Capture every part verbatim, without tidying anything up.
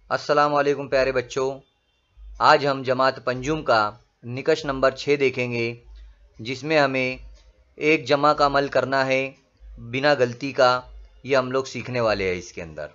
अस्सलाम वालेकुम प्यारे बच्चों। आज हम जमात पंजुम का निकष नंबर छः देखेंगे, जिसमें हमें एक जमा का अमल करना है बिना गलती का। ये हम लोग सीखने वाले हैं इसके अंदर।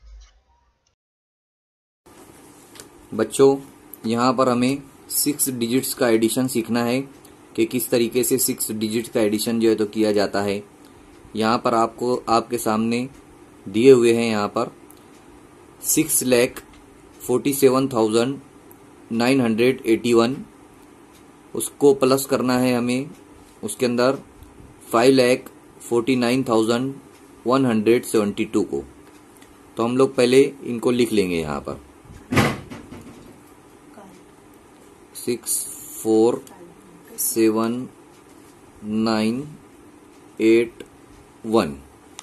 बच्चों, यहाँ पर हमें सिक्स डिजिट्स का एडिशन सीखना है कि किस तरीके से सिक्स डिजिट्स का एडिशन जो है तो किया जाता है। यहाँ पर आपको आपके सामने दिए हुए हैं यहाँ पर six lakh forty seven thousand nine hundred eighty one, उसको प्लस करना है हमें उसके अंदर five lakh forty nine thousand one hundred seventy two को। तो हम लोग पहले इनको लिख लेंगे यहाँ पर six four seven nine eight one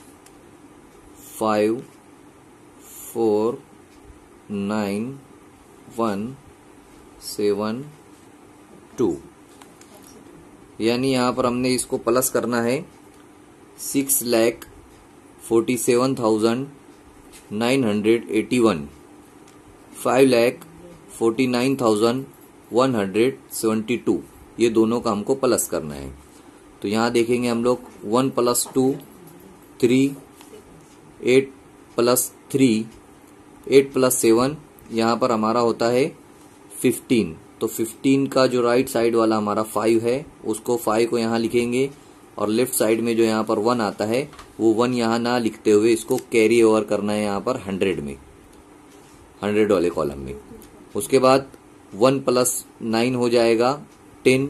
five four nine one seven two, यानी यहाँ पर हमने इसको प्लस करना है six lakh forty seven thousand nine hundred eighty one, five lakh forty nine thousand one hundred seventy two, ये दोनों का हमको प्लस करना है। तो यहाँ देखेंगे हम लोग one plus two three, eight plus three eight plus seven, यहाँ पर हमारा होता है फिफ्टीन। तो फिफ्टीन का जो राइट साइड वाला हमारा फाइव है, उसको फाइव को यहाँ लिखेंगे और लेफ्ट साइड में जो यहाँ पर वन आता है वो वन यहाँ ना लिखते हुए इसको कैरी ओवर करना है यहाँ पर हंड्रेड में, हंड्रेड वाले कॉलम में। उसके बाद वन प्लस नाइन हो जाएगा टेन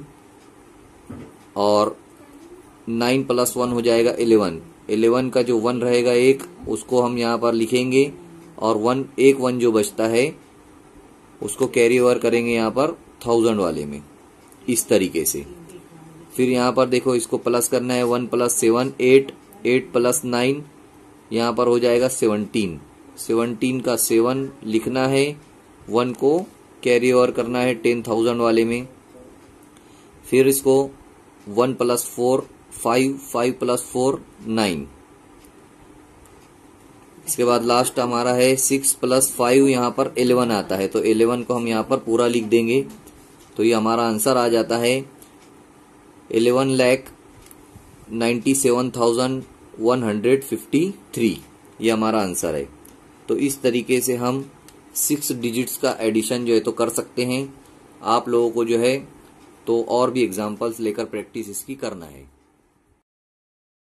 और नाइन प्लस वन हो जाएगा इलेवन। इलेवन का जो वन रहेगा एक, उसको हम यहाँ पर लिखेंगे और वन एक वन जो बचता है उसको कैरी ओवर करेंगे यहाँ पर थाउजेंड वाले में, इस तरीके से। फिर यहाँ पर देखो इसको प्लस करना है one plus seven eight, eight plus nine यहाँ पर हो जाएगा सेवनटीन। सेवनटीन का सेवन लिखना है, वन को कैरी ओवर करना है टेन थाउजेंड वाले में। फिर इसको one plus four five, five plus four nine. इसके बाद लास्ट हमारा है सिक्स प्लस फाइव, यहाँ पर इलेवन आता है, तो इलेवन को हम यहाँ पर पूरा लिख देंगे। तो ये हमारा आंसर आ जाता है eleven lakh ninety seven thousand one hundred fifty three, ये हमारा आंसर है। तो इस तरीके से हम सिक्स डिजिट्स का एडिशन जो है तो कर सकते हैं। आप लोगों को जो है तो और भी एग्जाम्पल्स लेकर प्रैक्टिस इसकी करना है।